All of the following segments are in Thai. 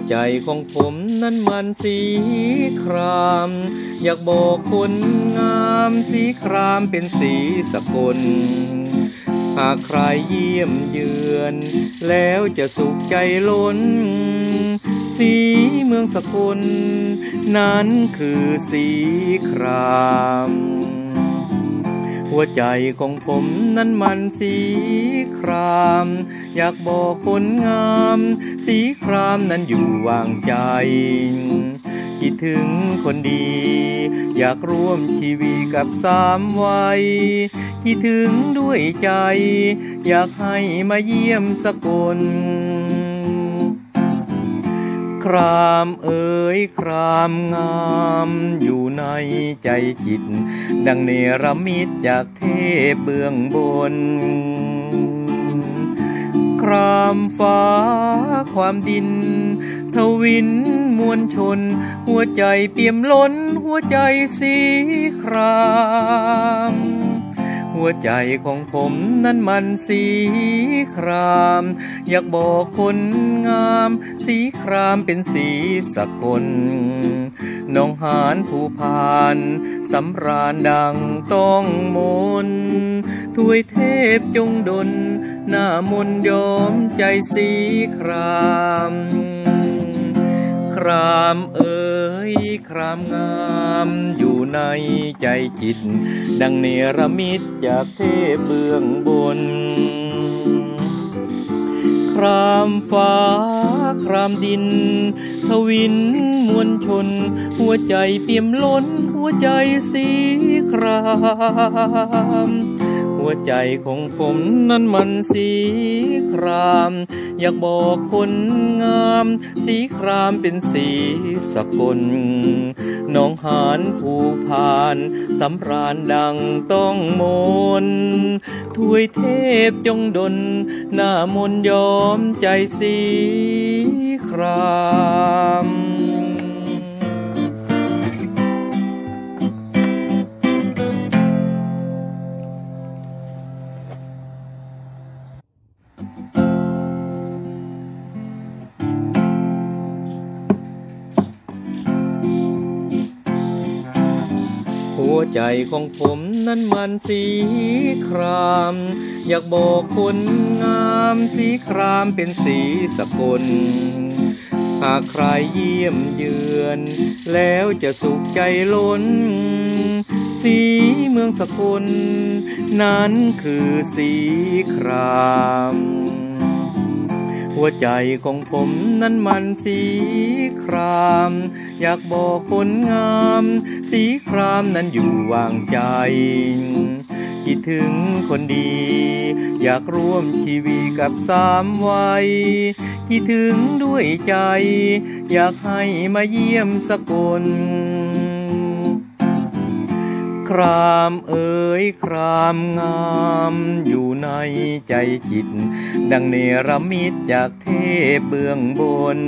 ใจของผมนั้นมันสีครามอยากบอกคนงามสีครามเป็นสีสกลหากใครเยี่ยมเยือนแล้วจะสุขใจล้นสีเมืองสกลนั้นคือสีครามหัวใจของผมนั้นมันสีครามอยากบอกคนงามสีครามนั้นอยู่วางใจคิดถึงคนดีอยากร่วมชีวิตกับสามวัยคิดถึงด้วยใจอยากให้มาเยี่ยมสกลครามเอ๋ยครามงามอยู่ในใจจิตดังเนรมิตจากเทพเบื้องบนครามฟ้าความดินทวินมวลชนหัวใจเปี่ยมล้นหัวใจสีครามหัวใจของผมนั้นมันสีครามอยากบอกคนงามสีครามเป็นสีสกลน้องหานผู้พานสำราญดังต้องมนถวยเทพจงดลหน้ามนยอมใจสีครามครามเอ๋ยครามงามอยู่ในใจจิตดังเนรมิตจากเทพเบื้องบนครามฟ้าครามดินทวินมวลชนหัวใจเปี่ยมล้นหัวใจสีครามหัวใจของผมนั้นมันสีครามอยากบอกคนงามสีครามเป็นสีสกลน้องหานผู้พานสำราญดังต้องมนถวยเทพจงดลหน้ามนยอมใจสีครามหัวใจของผมนั้นมันสีครามอยากบอกคนงามสีครามเป็นสีสกลหากใครเยี่ยมเยือนแล้วจะสุขใจล้นสีเมืองสกลนั้นคือสีครามหัวใจของผมนั้นมันสีครามอยากบอกคนงามสีครามนั้นอยู่วางใจคิดถึงคนดีอยากร่วมชีวิตกับสามวัยคิดถึงด้วยใจอยากให้มาเยี่ยมสกลครามเอ๋ยครามงามอยู่ในใจจิตดังเนรมิตจากเทพเบื้องบน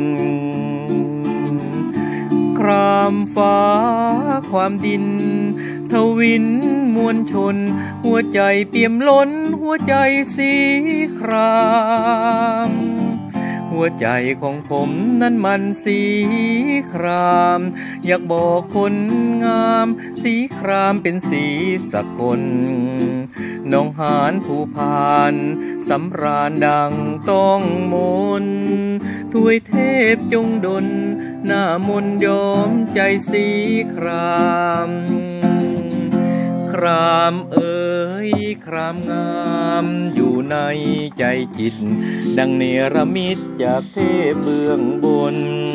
ครามฟ้าความดินทวินมวลชนหัวใจเปี่ยมล้นหัวใจสีครามหัวใจของผมนั้นมันสีครามอยากบอกคนงามสีครามเป็นสีสกลน้องหานผู้พานสำราญดังต้องมนถวยเทพจงดลหน้ามนยอมใจสีครามครามเอ๋ยครามงามอยู่ในใจจิตดังเนรมิตจากเทพเบื้องบน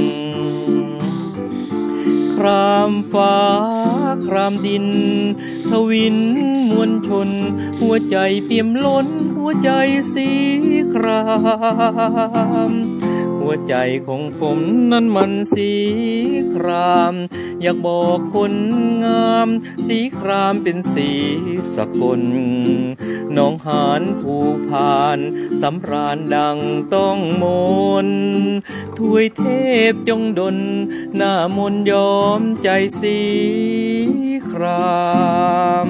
ครามฟ้าครามดินทวินมวลชนหัวใจเปี่ยมล้นหัวใจสีครามหัวใจของผมนั้นมันสีครามอยากบอกคนงามสีครามเป็นสีสกลน้องหานผู้พานสำราญดังต้องมนถวยเทพจงดลหน้ามนยอมใจสีคราม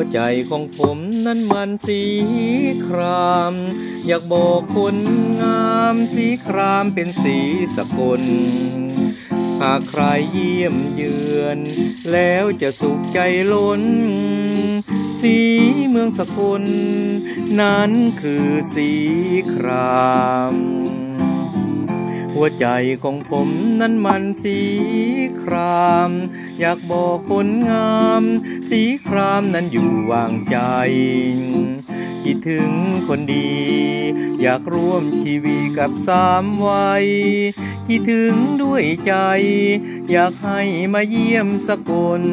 วใจของผมนั้นมันสีครามอยากบอกคนงามสีครามเป็นสีสกลหากใครเยี่ยมเยือนแล้วจะสุขใจล้นสีเมืองสกลนั้นคือสีครามหัวใจของผมนั้นมันสีครามอยากบอกคนงามสีครามนั้นอยู่วางใจคิดถึงคนดีอยากร่วมชีวิตกับสามวัยคิดถึงด้วยใจอยากให้มาเยี่ยมสกล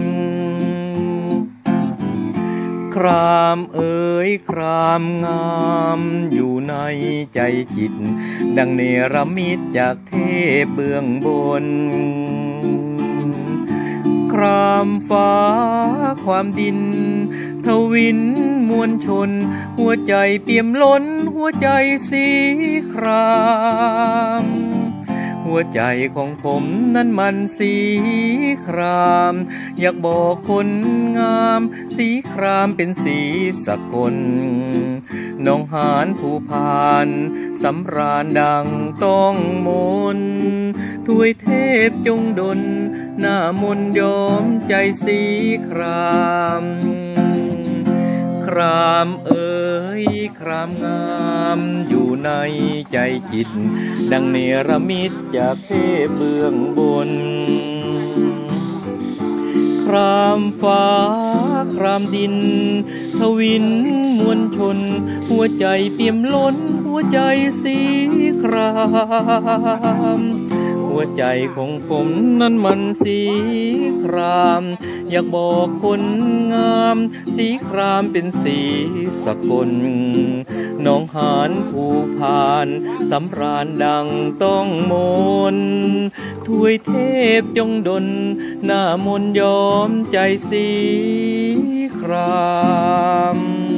ครามเอ๋ยครามงามอยู่ในใจจิตดังเนรมิตจากเทพเบื้องบนครามฟ้าความดินทวินมวลชนหัวใจเปี่ยมล้นหัวใจสีครามหัวใจของผมนั้นมันสีครามอยากบอกคนงามสีครามเป็นสีสกลน้องหานผู้พานสำราญดังต้องมนถวยเทพจงดลหน้ามนยอมใจสีครามครามเอ๋ยครามงามอยู่ในใจจิตดังเนรมิตจากเทพเบื้องบนครามฟ้าครามดินทวินมวลชนหัวใจเปี่ยมล้นหัวใจสีครามหัวใจของผมนั้นมันสีครามอยากบอกคนงามสีครามเป็นสีสกลน้องหานผู้พานสำราญดังต้องมนถวยเทพจงดลหน้ามนยอมใจสีคราม